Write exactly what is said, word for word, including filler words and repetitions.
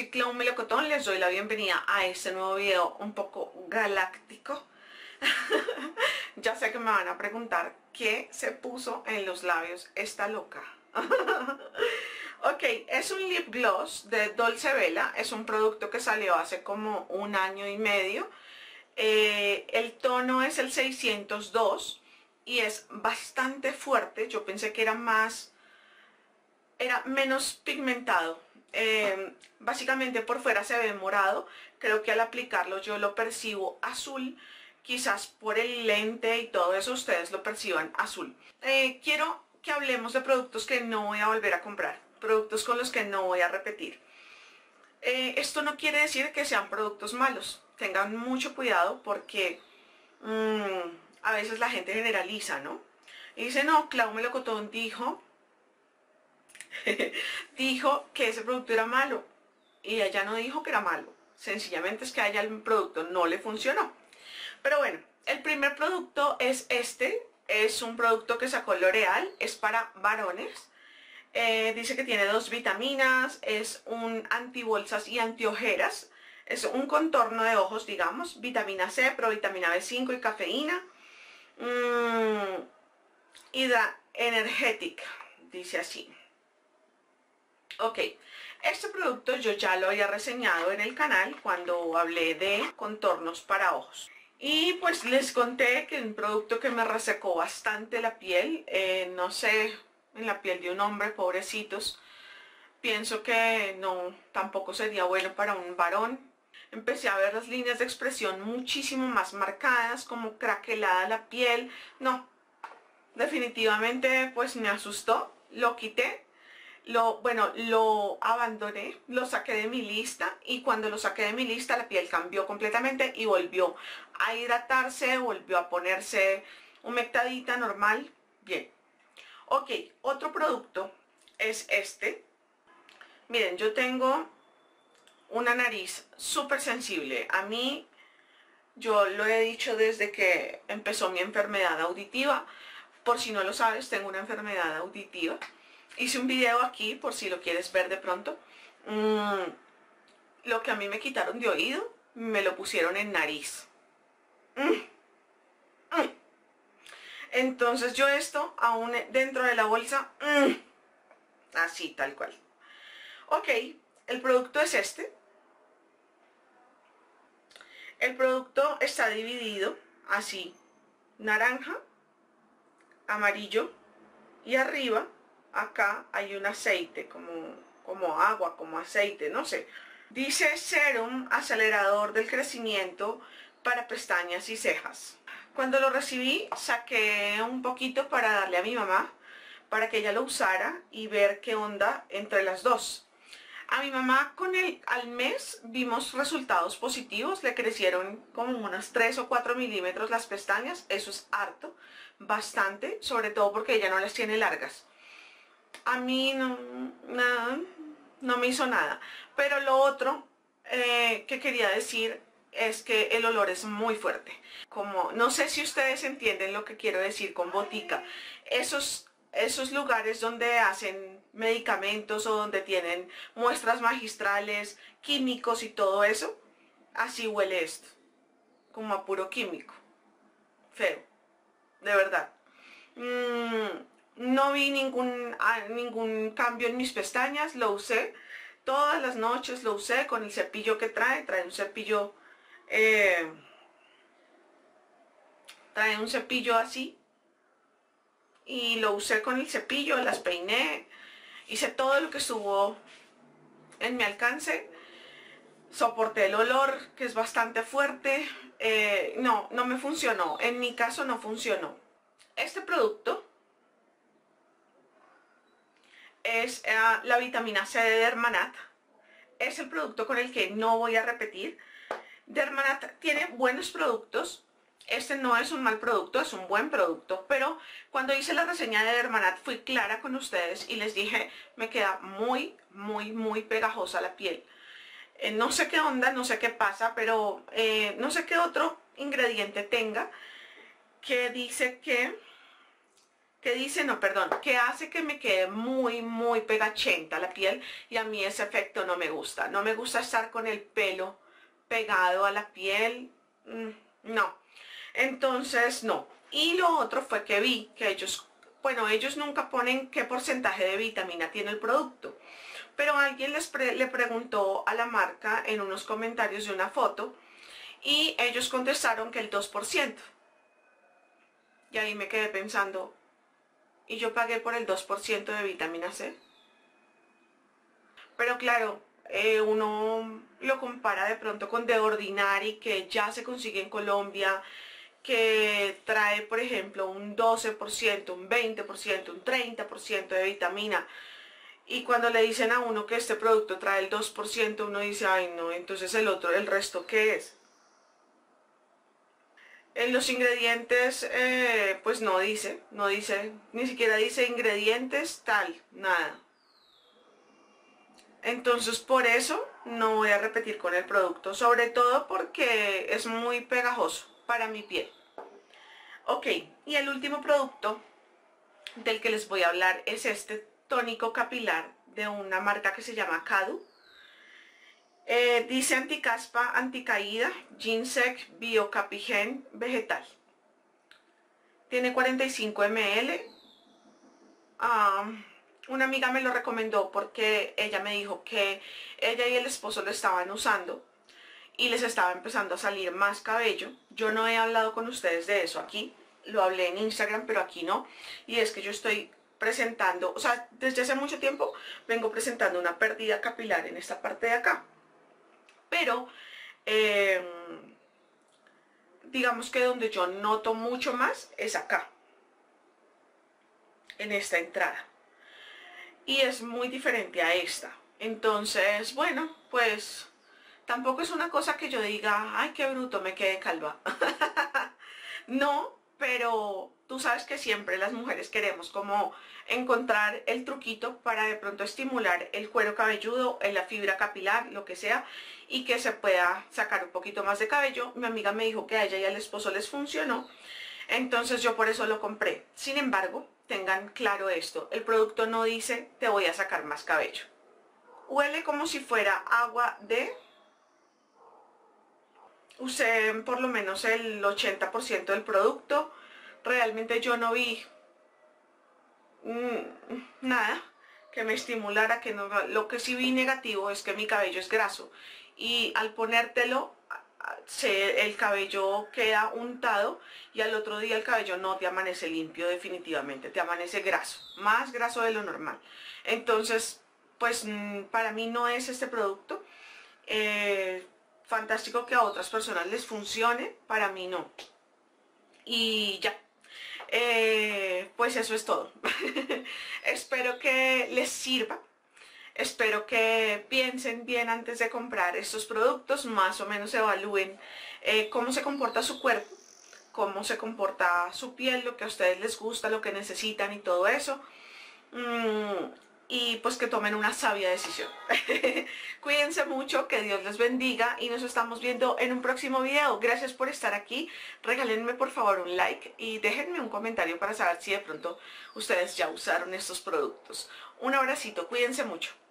soy Clau Melocotón, les doy la bienvenida a este nuevo video un poco galáctico. Ya sé que me van a preguntar qué se puso en los labios esta loca. Ok, es un lip gloss de Dolce Vela, es un producto que salió hace como un año y medio. Eh, el tono es el seiscientos dos y es bastante fuerte. Yo pensé que era más, era menos pigmentado. Eh, básicamente por fuera se ve morado, creo que al aplicarlo yo lo percibo azul, quizás por el lente y todo eso ustedes lo perciban azul. Eh, quiero que hablemos de productos que no voy a volver a comprar, productos con los que no voy a repetir. Eh, esto no quiere decir que sean productos malos, tengan mucho cuidado porque mmm, a veces la gente generaliza, ¿no? Y dice, no, Clau Melocotón dijo dijo que ese producto era malo y ella no dijo que era malo, sencillamente es que a ella el producto no le funcionó. Pero bueno, el primer producto es este, es un producto que sacó L'Oreal, es para varones. Eh, dice que tiene dos vitaminas, es un antibolsas y antiojeras, es un contorno de ojos, digamos, vitamina C, provitamina B cinco y cafeína. Mm, Hydra Energetic, dice así. Ok, este producto yo ya lo había reseñado en el canal cuando hablé de contornos para ojos. Y pues les conté que es un producto que me resecó bastante la piel, eh, no sé, en la piel de un hombre, pobrecitos. Pienso que no, tampoco sería bueno para un varón. Empecé a ver las líneas de expresión muchísimo más marcadas, como craquelada la piel. No, definitivamente pues me asustó, lo quité. Lo, bueno, lo abandoné, lo saqué de mi lista y cuando lo saqué de mi lista la piel cambió completamente y volvió a hidratarse, volvió a ponerse humectadita, normal, bien. Ok, otro producto es este. Miren, yo tengo una nariz súper sensible. A mí, yo lo he dicho desde que empezó mi enfermedad auditiva. Por si no lo sabes, tengo una enfermedad auditiva. Hice un video aquí por si lo quieres ver de pronto. Mm, lo que a mí me quitaron de oído, me lo pusieron en nariz. Mm, mm. Entonces yo esto aún dentro de la bolsa, mm, así tal cual. Ok, el producto es este. El producto está dividido así, naranja, amarillo y arriba acá hay un aceite, como, como agua, como aceite, no sé. Dice Serum Acelerador del Crecimiento para pestañas y cejas. Cuando lo recibí, saqué un poquito para darle a mi mamá, para que ella lo usara y ver qué onda entre las dos. A mi mamá con el al mes vimos resultados positivos, le crecieron como unas tres o cuatro milímetros las pestañas, eso es harto, bastante, sobre todo porque ella no las tiene largas. A mí no, nada, no me hizo nada. Pero lo otro eh, que quería decir es que el olor es muy fuerte. Como, no sé si ustedes entienden lo que quiero decir con botica. Esos, esos lugares donde hacen medicamentos o donde tienen muestras magistrales, químicos y todo eso, así huele esto. Como a puro químico. Feo. De verdad. Mm, no vi ningún, ningún cambio en mis pestañas, lo usé todas las noches, lo usé con el cepillo que trae, trae un cepillo, eh, trae un cepillo así, y lo usé con el cepillo, las peiné, hice todo lo que estuvo en mi alcance, soporté el olor que es bastante fuerte, eh, no, no me funcionó, en mi caso no funcionó. Este producto es uh, la vitamina C de Dermanat. Es el producto con el que no voy a repetir. Dermanat tiene buenos productos. Este no es un mal producto, es un buen producto. Pero cuando hice la reseña de Dermanat fui clara con ustedes y les dije, me queda muy, muy, muy pegajosa la piel. Eh, no sé qué onda, no sé qué pasa, pero eh, no sé qué otro ingrediente tenga que dice que que dice, no, perdón, que hace que me quede muy, muy pegachenta la piel y a mí ese efecto no me gusta. No me gusta estar con el pelo pegado a la piel, mm, no. Entonces, no. Y lo otro fue que vi que ellos, bueno, ellos nunca ponen qué porcentaje de vitamina tiene el producto, pero alguien les pre le preguntó a la marca en unos comentarios de una foto y ellos contestaron que el dos por ciento. Y ahí me quedé pensando, ¿y yo pagué por el dos por ciento de vitamina C? Pero claro, eh, uno lo compara de pronto con The Ordinary, que ya se consigue en Colombia, que trae, por ejemplo, un doce por ciento, un veinte por ciento, un treinta por ciento de vitamina. Y cuando le dicen a uno que este producto trae el dos por ciento, uno dice, ay no, entonces el otro, el resto, ¿qué es? En los ingredientes, eh, pues no dice, no dice, ni siquiera dice ingredientes tal, nada. Entonces por eso no voy a repetir con el producto, sobre todo porque es muy pegajoso para mi piel. Ok, y el último producto del que les voy a hablar es este tónico capilar de una marca que se llama Cadu. Eh, dice anticaspa, anticaída, ginseng, biocapigen, vegetal. Tiene cuarenta y cinco mililitros. Um, una amiga me lo recomendó porque ella me dijo que ella y el esposo lo estaban usando y les estaba empezando a salir más cabello. Yo no he hablado con ustedes de eso aquí, lo hablé en Instagram, pero aquí no. Y es que yo estoy presentando, o sea, desde hace mucho tiempo vengo presentando una pérdida capilar en esta parte de acá. Pero eh, digamos que donde yo noto mucho más es acá, en esta entrada, y es muy diferente a esta. Entonces, bueno, pues tampoco es una cosa que yo diga, ay, qué bruto, me quedé calva. No, pero tú sabes que siempre las mujeres queremos como encontrar el truquito para de pronto estimular el cuero cabelludo, en la fibra capilar, lo que sea, y que se pueda sacar un poquito más de cabello. Mi amiga me dijo que a ella y al esposo les funcionó, entonces yo por eso lo compré. Sin embargo, tengan claro esto, el producto no dice te voy a sacar más cabello. Huele como si fuera agua de... Usé por lo menos el ochenta por ciento del producto. Realmente yo no vi mmm, nada que me estimulara, que no, lo que sí vi negativo es que mi cabello es graso y al ponértelo se, el cabello queda untado y al otro día el cabello no te amanece limpio definitivamente, te amanece graso, más graso de lo normal. Entonces, pues para mí no es este producto. Eh, fantástico que a otras personas les funcione, para mí no. Y ya, eh, pues eso es todo. Espero que les sirva. Espero que piensen bien antes de comprar estos productos, más o menos evalúen eh, cómo se comporta su cuerpo, cómo se comporta su piel, lo que a ustedes les gusta, lo que necesitan y todo eso. Mm, y pues que tomen una sabia decisión. Cuídense mucho, que Dios les bendiga y nos estamos viendo en un próximo video. Gracias por estar aquí. Regálenme por favor un like y déjenme un comentario para saber si de pronto ustedes ya usaron estos productos. Un abracito, cuídense mucho.